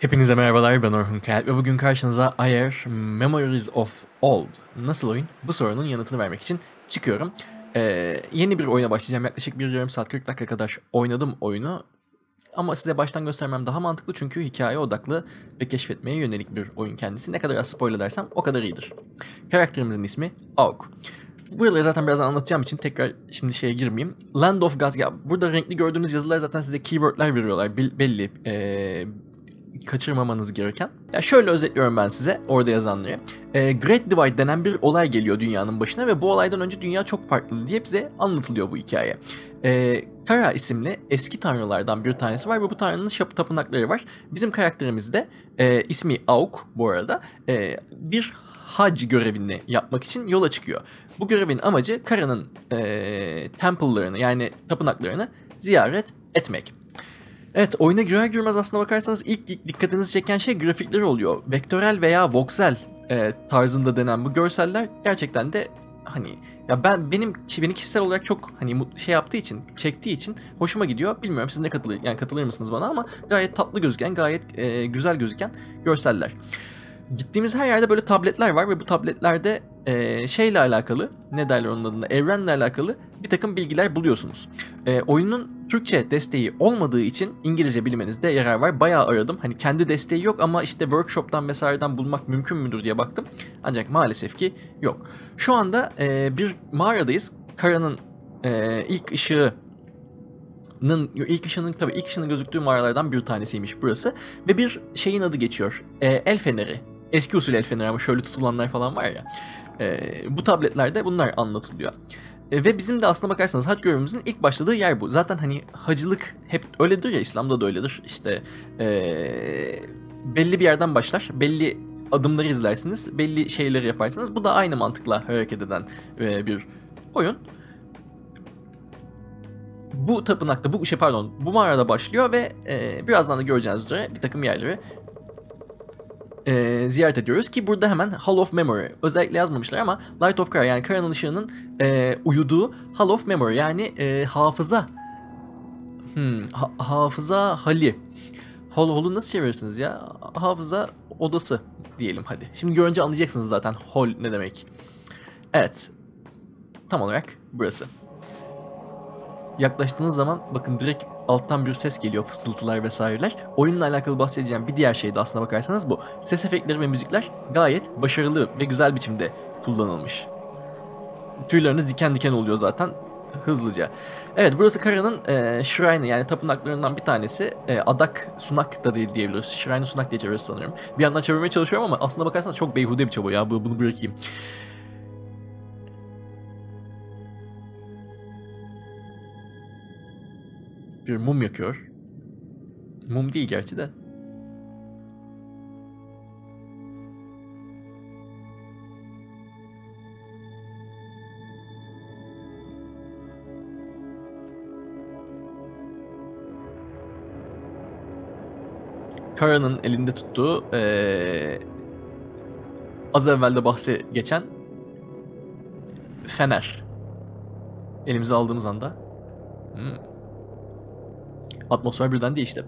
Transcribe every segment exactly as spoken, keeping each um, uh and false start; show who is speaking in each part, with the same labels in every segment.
Speaker 1: Hepinize merhabalar, ben Orhun Kayalp ve bugün karşınıza Ayer Memories of Old nasıl oyun? Bu sorunun yanıtını vermek için çıkıyorum. Ee, yeni bir oyuna başlayacağım. Yaklaşık bir yarım saat kırk dakika kadar oynadım oyunu. Ama size baştan göstermem daha mantıklı çünkü hikaye odaklı ve keşfetmeye yönelik bir oyun kendisi. Ne kadar az spoiler dersem o kadar iyidir. Karakterimizin ismi Auk. Buraları zaten birazdan anlatacağım için tekrar şimdi şeye girmeyeyim. Land of Gods, ya burada renkli gördüğünüz yazılar zaten size keywordler veriyorlar belli. Ee, kaçırmamanız gereken. Ya şöyle özetliyorum ben size orada yazanları. E, Great Divide denen bir olay geliyor dünyanın başına ve bu olaydan önce dünya çok farklı diye bize anlatılıyor bu hikaye. E, Kara isimli eski tanrılardan bir tanesi var ve bu tanrının şap tapınakları var. Bizim karakterimiz de e, ismi Auk bu arada e, bir hac görevini yapmak için yola çıkıyor. Bu görevin amacı Kara'nın e, temple'larını yani tapınaklarını ziyaret etmek. Evet, oyuna girer girmez aslına bakarsanız ilk dikkatinizi çeken şey grafikleri oluyor. Vektörel veya voxel e, tarzında denen bu görseller gerçekten de hani ya ben benim beni kişisel olarak çok hani şey yaptığı için, çektiği için hoşuma gidiyor. Bilmiyorum siz ne katılır yani katılır mısınız bana ama gayet tatlı gözüken, gayet e, güzel gözüken görseller. Gittiğimiz her yerde böyle tabletler var ve bu tabletlerde e, şeyle alakalı, ne derler onun adına, evrenle alakalı bir takım bilgiler buluyorsunuz. E, oyunun Türkçe desteği olmadığı için İngilizce bilmenizde yarar var. Bayağı aradım. Hani kendi desteği yok ama işte workshop'tan vesaireden bulmak mümkün müdür diye baktım. Ancak maalesef ki yok. Şu anda e, bir mağaradayız. Kara'nın e, ilk ışığı ilk ışının tabii ilk ışının gözüktüğü mağaralardan bir tanesiymiş burası ve bir şeyin adı geçiyor. E, el feneri. Eski usul el feneri ama şöyle tutulanlar falan var ya. E, bu tabletlerde bunlar anlatılıyor. E, ve bizim de aslına bakarsanız hac görevimizin ilk başladığı yer bu. Zaten hani hacılık hep öyledir ya, İslam'da da öyledir. İşte e, belli bir yerden başlar, belli adımları izlersiniz, belli şeyleri yaparsınız. Bu da aynı mantıkla hareket eden e, bir oyun. Bu tapınakta, bu şey pardon, bu mağarada başlıyor ve e, birazdan da göreceğiniz üzere bir takım yerleri e, ziyaret ediyoruz ki burada hemen Hall of Memory özellikle yazmamışlar ama Light of Kara yani Kara'nın ışığının e, uyuduğu Hall of Memory yani e, hafıza hmm, ha, hafıza hali Hall Hall'u nasıl çevirirsiniz ya? Hafıza odası diyelim hadi. Şimdi görünce anlayacaksınız zaten Hall ne demek. Evet, tam olarak burası. Yaklaştığınız zaman bakın direkt alttan bir ses geliyor, fısıltılar vesaireler. Oyunla alakalı bahsedeceğim bir diğer şey de aslına bakarsanız bu. Ses efektleri ve müzikler gayet başarılı ve güzel biçimde kullanılmış. Tüyleriniz diken diken oluyor zaten hızlıca. Evet, burası Kara'nın e, Shrine'ı yani tapınaklarından bir tanesi. E, Adak Sunak da değil diyebiliriz. Shrine'ı Sunak diye çeviririz sanırım. Bir yandan çevirmeye çalışıyorum ama aslına bakarsanız çok beyhude bir çaba ya, bunu bırakayım. Bir mum yakıyor. Mum değil gerçi de. Kara'nın elinde tuttuğu ee, az evvel de bahse geçen fener. Elimize aldığımız anda hmm. atmosfer birden değişti.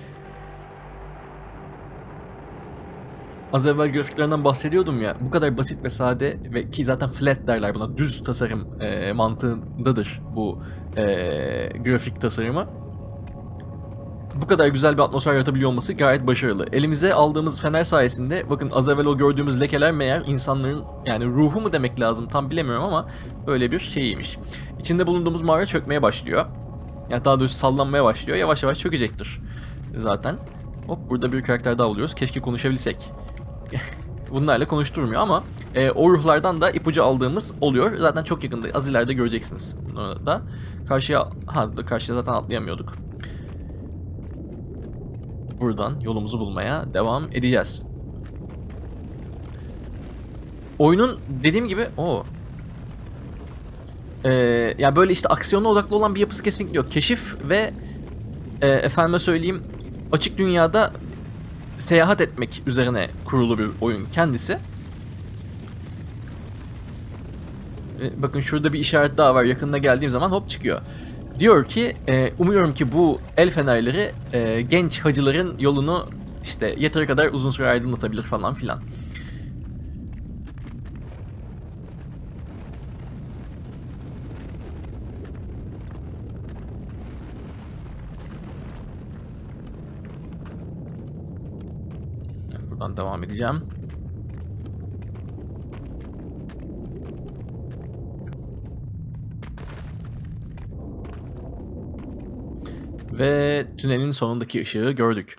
Speaker 1: Az evvel grafiklerinden bahsediyordum ya, bu kadar basit ve sade ve ki zaten flat derler buna, düz tasarım e, mantığındadır bu e, grafik tasarımı. Bu kadar güzel bir atmosfer yaratabiliyor olması gayet başarılı. Elimize aldığımız fener sayesinde bakın az evvel o gördüğümüz lekeler meğer insanların yani ruhu mu demek lazım tam bilemiyorum ama böyle bir şeyiymiş. İçinde bulunduğumuz mağara çökmeye başlıyor. Yani daha doğrusu sallanmaya başlıyor. Yavaş yavaş çökecektir zaten. Hop, burada bir karakter daha buluyoruz. Keşke konuşabilsek. Bunlarla konuşturmuyor ama e, o ruhlardan da ipucu aldığımız oluyor. Zaten çok yakında, az ileride göreceksiniz. Bunu da karşıya, ha karşıya zaten atlayamıyorduk. Buradan yolumuzu bulmaya devam edeceğiz. Oyunun dediğim gibi o. Ee, yani böyle işte aksiyona odaklı olan bir yapısı kesinlikle yok. Keşif ve e, efendime söyleyeyim açık dünyada seyahat etmek üzerine kurulu bir oyun kendisi. E, bakın şurada bir işaret daha var. Yakınına geldiğim zaman hop çıkıyor. Diyor ki e, umuyorum ki bu el fenerleri e, genç hacıların yolunu işte yeteri kadar uzun süre aydınlatabilir falan filan. Buradan devam edeceğim. Ve tünelin sonundaki ışığı gördük.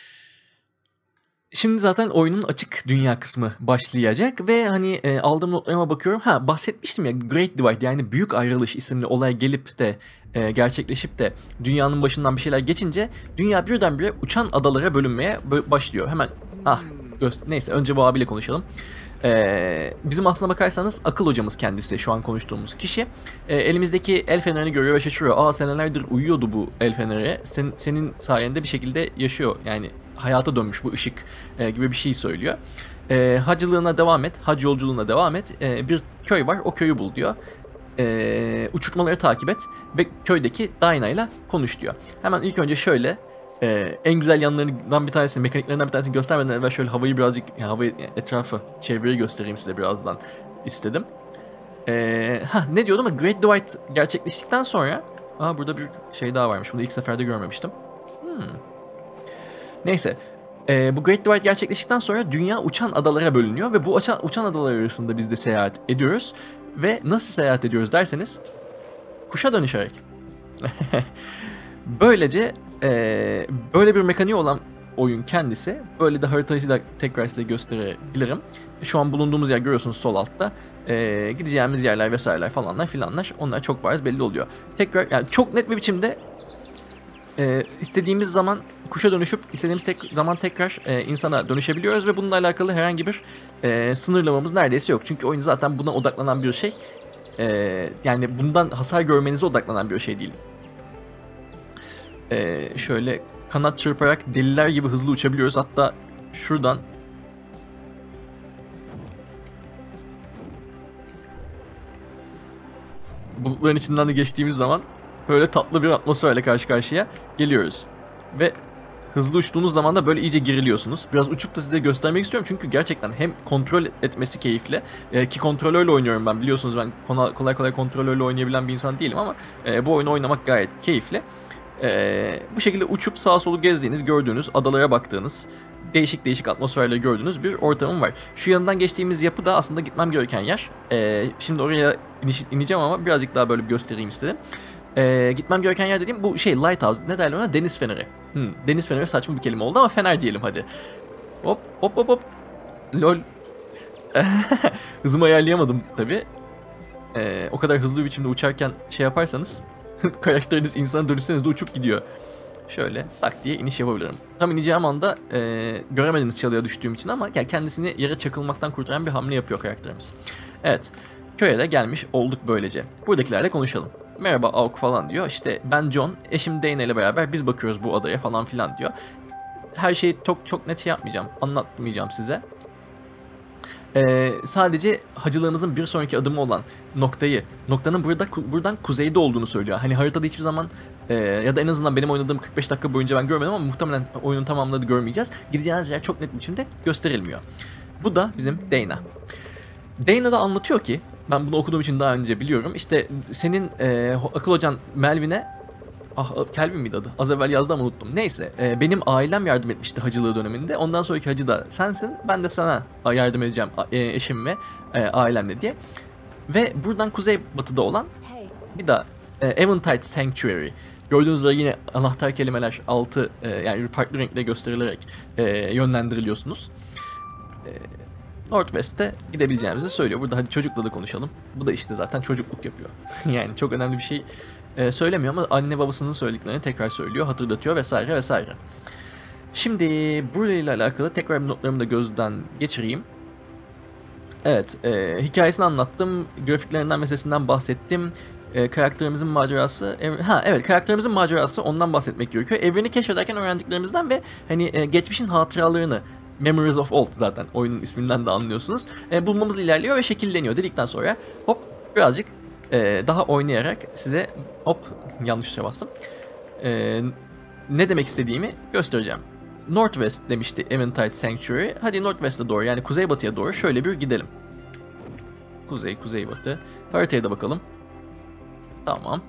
Speaker 1: Şimdi zaten oyunun açık dünya kısmı başlayacak ve hani e, aldığım notlarıma bakıyorum. Ha, bahsetmiştim ya, Great Divide yani Büyük Ayrılış isimli olay gelip de e, gerçekleşip de dünyanın başından bir şeyler geçince dünya birdenbire uçan adalara bölünmeye başlıyor. Hemen ah neyse, önce bu abiyle konuşalım. Ee, bizim aslına bakarsanız akıl hocamız kendisi, şu an konuştuğumuz kişi. Ee, elimizdeki el fenerini görüyor ve şaşırıyor. Aa, senelerdir uyuyordu bu el feneri. Sen, senin sayende bir şekilde yaşıyor. Yani hayata dönmüş bu ışık e, gibi bir şey söylüyor. E, hacılığına devam et, hac yolculuğuna devam et. E, bir köy var, o köyü bul diyor. E, uçurtmaları takip et ve köydeki Dinah ile konuş diyor. Hemen ilk önce şöyle e, en güzel yanlarından bir tanesi, mekaniklerinden bir tanesini göstermeden evvel şöyle havayı birazcık, yani havayı, etrafı, çevreyi göstereyim size birazdan istedim. E, ha ne diyordum ama Great Divide gerçekleştikten sonra, aa burada bir şey daha varmış. Bunu ilk seferde görmemiştim. Hmm. Neyse, e, bu Great Divide gerçekleştikten sonra dünya uçan adalara bölünüyor ve bu uçan, uçan adalar arasında biz de seyahat ediyoruz. Ve nasıl seyahat ediyoruz derseniz, kuşa dönüşerek. Böylece e, böyle bir mekaniği olan oyun kendisi. Böyle de haritayı da tekrar size gösterebilirim. Şu an bulunduğumuz yer görüyorsunuz sol altta. E, gideceğimiz yerler vesaireler falanlar filanlar, onlar çok bariz belli oluyor. Tekrar yani çok net bir biçimde e, istediğimiz zaman kuşa dönüşüp istediğimiz tek zaman tekrar e, insana dönüşebiliyoruz ve bununla alakalı herhangi bir e, sınırlamamız neredeyse yok. Çünkü oyun zaten buna odaklanan bir şey. E, yani bundan hasar görmenize odaklanan bir şey değil. E, şöyle kanat çırparak deliler gibi hızlı uçabiliyoruz. Hatta şuradan bulutların içinden de geçtiğimiz zaman böyle tatlı bir atmosferle karşı karşıya geliyoruz. Ve hızlı uçtuğunuz zaman da böyle iyice geriliyorsunuz. Biraz uçup da size göstermek istiyorum çünkü gerçekten hem kontrol etmesi keyifli, e, ki kontrolörle oynuyorum ben, biliyorsunuz ben kolay kolay kontrolörle oynayabilen bir insan değilim ama e, bu oyunu oynamak gayet keyifli. E, bu şekilde uçup sağa solu gezdiğiniz, gördüğünüz, adalara baktığınız, değişik değişik atmosferle gördüğünüz bir ortamım var. Şu yanından geçtiğimiz yapı da aslında gitmem gereken yer. E, şimdi oraya iniş, ineceğim ama birazcık daha böyle bir göstereyim istedim. Ee, gitmem gereken yer dediğim bu şey, lighthouse, ne derler ona, deniz feneri. Hmm, deniz feneri saçma bir kelime oldu ama fener diyelim hadi. Hop hop hop hop. Lol. Hızımı ayarlayamadım tabi. Ee, o kadar hızlı bir biçimde uçarken şey yaparsanız karakteriniz insana dönüşseniz de uçup gidiyor. Şöyle tak diye iniş yapabilirim. Tam ineceğim anda e, göremediniz çalıya düştüğüm için ama yani kendisini yere çakılmaktan kurtaran bir hamle yapıyor karakterimiz. Evet, köye de gelmiş olduk böylece. Buradakilerle konuşalım. Merhaba Auk falan diyor. İşte ben John, eşim Dana ile beraber biz bakıyoruz bu adaya falan filan diyor. Her şeyi çok çok net şey yapmayacağım, anlatmayacağım size. Ee, sadece hacılığımızın bir sonraki adımı olan noktayı, noktanın burada buradan kuzeyde olduğunu söylüyor. Hani haritada hiçbir zaman e, ya da en azından benim oynadığım kırk beş dakika boyunca ben görmedim ama muhtemelen oyunun tamamını da görmeyeceğiz. Gideceğiniz yer çok net bir biçimde gösterilmiyor. Bu da bizim Dana. Dana da anlatıyor ki, ben bunu okuduğum için daha önce biliyorum. İşte senin e, akıl hocan Melvin'e, ah Kelvin miydi adı? Az evvel yazdı ama unuttum. Neyse, e, benim ailem yardım etmişti hacılığı döneminde. Ondan sonraki hacı da sensin. Ben de sana yardım edeceğim e, eşim ve e, ailemle diye. Ve buradan kuzeybatıda olan bir de e, Eventide Sanctuary. Gördüğünüz üzere yine anahtar kelimeler altı e, yani farklı renkle gösterilerek e, yönlendiriliyorsunuz. E, Northwest'e gidebileceğimizi söylüyor. Burada hadi çocukla da konuşalım. Bu da işte zaten çocukluk yapıyor. Yani çok önemli bir şey e, söylemiyor ama anne babasının söylediklerini tekrar söylüyor, hatırlatıyor vesaire vesaire. Şimdi burayla alakalı tekrar bir notlarımı da gözden geçireyim. Evet, e, hikayesini anlattım, grafiklerinden, meselesinden bahsettim. E, karakterimizin macerası, ev... ha evet karakterimizin macerası, ondan bahsetmek gerekiyor. Evreni keşfederken öğrendiklerimizden ve hani e, geçmişin hatıralarını, Memories of Old zaten oyunun isminden de anlıyorsunuz. E, bulmamız ilerliyor ve şekilleniyor dedikten sonra hop birazcık e, daha oynayarak size hop yanlış tuşa bastım. E, ne demek istediğimi göstereceğim. Northwest demişti Eventide Sanctuary. Hadi Northwest'e doğru, yani kuzeybatıya doğru şöyle bir gidelim. Kuzey, kuzeybatı. Haritaya da bakalım. Tamam.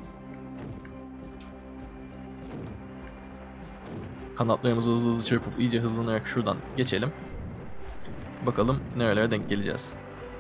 Speaker 1: Kanatlarımızı hızlı hızlı çırpıp iyice hızlanarak şuradan geçelim. Bakalım nerelere denk geleceğiz.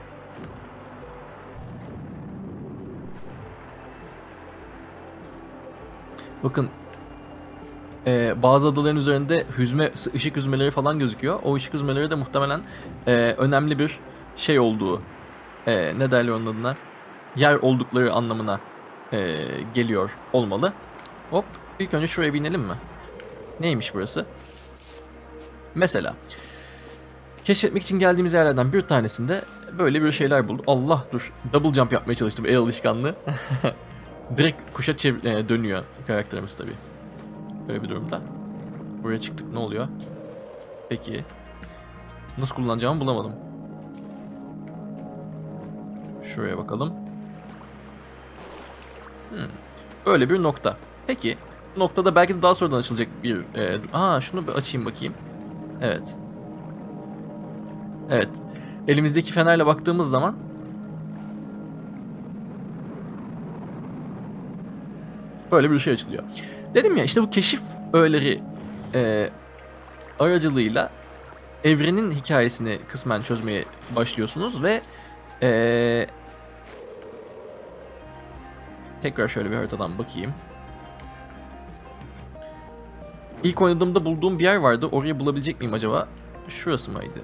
Speaker 1: Bakın e, bazı adaların üzerinde hüzme, ışık hüzmeleri falan gözüküyor. O ışık hüzmeleri de muhtemelen e, önemli bir şey olduğu, e, ne derler onun adına, yer oldukları anlamına e, geliyor olmalı. Hop, ilk önce şuraya binelim mi? Neymiş burası? Mesela keşfetmek için geldiğimiz yerlerden bir tanesinde böyle bir şeyler bulduk. Allah, dur, double jump yapmaya çalıştım, el alışkanlığı. Direkt kuşa e, dönüyor karakterimiz tabi. Böyle bir durumda. Buraya çıktık, ne oluyor? Peki nasıl kullanacağımı bulamadım. Şuraya bakalım. Hmm. Böyle bir nokta. Peki noktada belki de daha sonradan açılacak bir... E, aa, şunu bir açayım bakayım. Evet. Evet. Elimizdeki fenerle baktığımız zaman böyle bir şey açılıyor. Dedim ya, işte bu keşif öğeleri e, aracılığıyla evrenin hikayesini kısmen çözmeye başlıyorsunuz ve e, tekrar şöyle bir haritadan bakayım. İlk oynadığımda bulduğum bir yer vardı. Orayı bulabilecek miyim acaba? Şurası mıydı?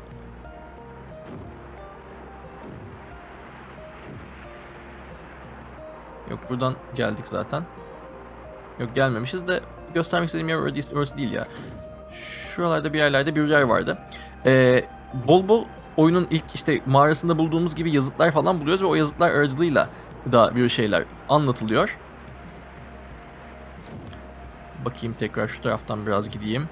Speaker 1: Yok, buradan geldik zaten. Yok, gelmemişiz de göstermek istediğim yer orası değil ya. Şuralarda bir yerlerde bir yer vardı. Ee, bol bol oyunun ilk işte mağarasında bulduğumuz gibi yazıtlar falan buluyoruz ve o yazıtlar aracılığıyla da bir şeyler anlatılıyor. Bakayım, tekrar şu taraftan biraz gideyim.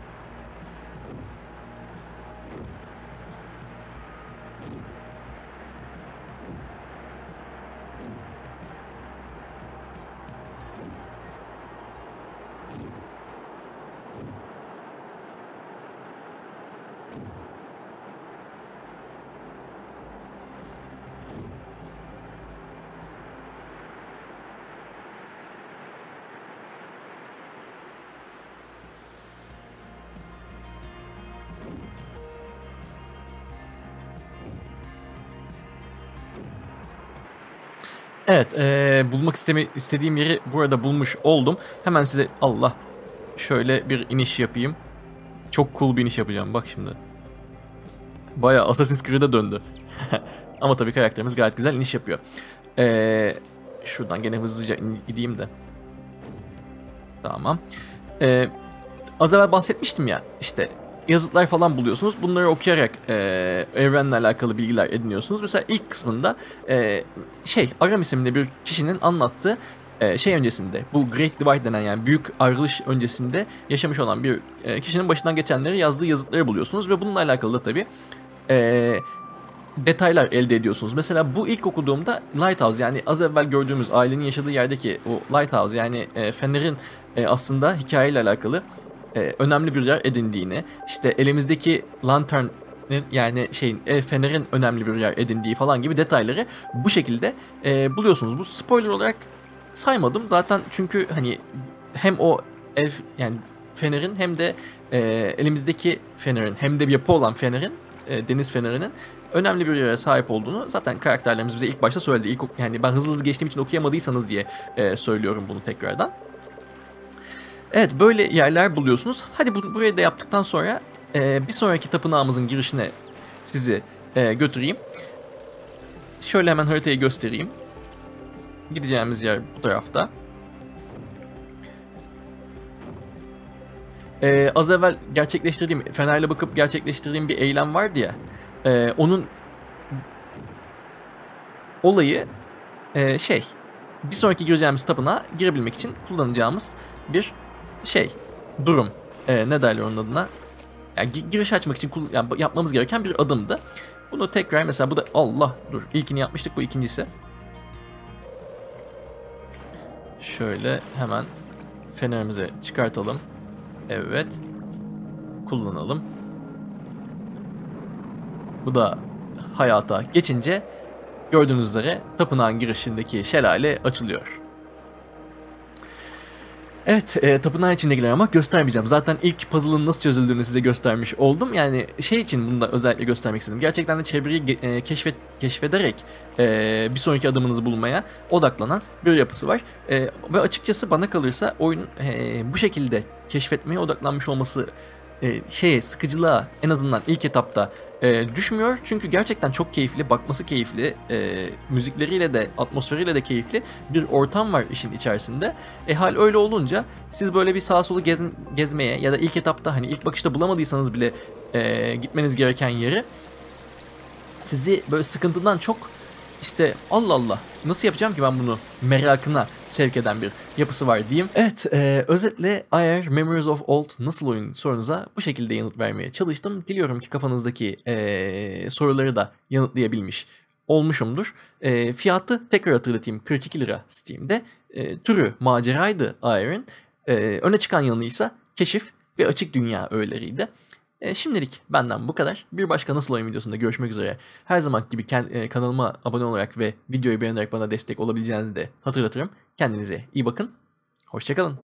Speaker 1: Evet, ee, bulmak istemi istediğim yeri burada bulmuş oldum. Hemen size, Allah, şöyle bir iniş yapayım. Çok cool bir iniş yapacağım, bak şimdi. Bayağı Assassin's Creed'e döndü. Ama tabii karakterimiz gayet güzel iniş yapıyor. Ee, şuradan gene hızlıca gideyim de. Tamam. Ee, az evvel bahsetmiştim ya, işte yazıtlar falan buluyorsunuz. Bunları okuyarak e, evrenle alakalı bilgiler ediniyorsunuz. Mesela ilk kısmında e, şey Aram isimli bir kişinin anlattığı e, şey öncesinde, bu Great Divide denen, yani büyük ayrılış öncesinde yaşamış olan bir e, kişinin başından geçenleri yazdığı yazıtları buluyorsunuz ve bununla alakalı da tabii e, detaylar elde ediyorsunuz. Mesela bu ilk okuduğumda Lighthouse, yani az evvel gördüğümüz ailenin yaşadığı yerdeki o Lighthouse, yani e, fenerin e, aslında hikayeyle alakalı e, önemli bir yer edindiğini, işte elimizdeki lantern'ın, yani şeyin e, fenerin önemli bir yer edindiği falan gibi detayları bu şekilde e, buluyorsunuz. Bu spoiler olarak saymadım zaten, çünkü hani hem o ev, yani fenerin, hem de e, elimizdeki fenerin, hem de bir yapı olan fenerin, e, deniz fenerinin önemli bir yere sahip olduğunu zaten karakterlerimiz bize ilk başta söyledi. İlk, yani ben hızlı hızlı geçtiğim için okuyamadıysanız diye e, söylüyorum bunu tekrardan. Evet, böyle yerler buluyorsunuz. Hadi bu, burayı da yaptıktan sonra e, bir sonraki tapınağımızın girişine sizi e, götüreyim. Şöyle hemen haritayı göstereyim. Gideceğimiz yer bu tarafta. Ee, az evvel gerçekleştirdiğim, fenerle bakıp gerçekleştirdiğim bir eylem vardı ya. E, onun olayı e, şey, bir sonraki gireceğimiz tapınağa girebilmek için kullanacağımız bir şey, durum. E, ne derler onun adına? Yani giriş açmak için yani yapmamız gereken bir adımdı. Bunu tekrar, mesela bu da, Allah, dur, ilkini yapmıştık, bu ikincisi. Şöyle hemen fenerimizi çıkartalım. Evet. kullanalım. Bu da hayata geçince gördüğünüz üzere tapınağın girişindeki şelale açılıyor. Evet, e, tapınağın içindekileri ama göstermeyeceğim. Zaten ilk puzzle'ın nasıl çözüldüğünü size göstermiş oldum. Yani şey için bunu da özellikle göstermek istedim. Gerçekten de çevreyi e, keşfet, keşfederek e, bir sonraki adımınızı bulmaya odaklanan bir yapısı var. E, ve açıkçası bana kalırsa oyun e, bu şekilde keşfetmeye odaklanmış olması e, şeye sıkıcılığa en azından ilk etapta e, düşmüyor. Çünkü gerçekten çok keyifli, bakması keyifli, e, müzikleriyle de atmosferiyle de keyifli bir ortam var işin içerisinde. E hal öyle olunca siz böyle bir sağa solu gez, gezmeye ya da ilk etapta hani ilk bakışta bulamadıysanız bile e, gitmeniz gereken yeri sizi böyle sıkıntıdan çok işte Allah Allah nasıl yapacağım ki ben bunu merakına sevk eden bir yapısı var diyeyim. Evet, e, özetle I R Memories of Old nasıl oyun sorunuza bu şekilde yanıt vermeye çalıştım. Diliyorum ki kafanızdaki e, soruları da yanıtlayabilmiş olmuşumdur. E, fiyatı tekrar hatırlatayım, kırk iki lira Steam'de. E, türü maceraydı I R'ın. E, öne çıkan yanıysa keşif ve açık dünya öğeleriydi. E, şimdilik benden bu kadar. Bir başka Nasıl Oyun videosunda görüşmek üzere. Her zaman gibi kend- kanalıma abone olarak ve videoyu beğenerek bana destek olabileceğinizi de hatırlatırım. Kendinize iyi bakın. Hoşça kalın.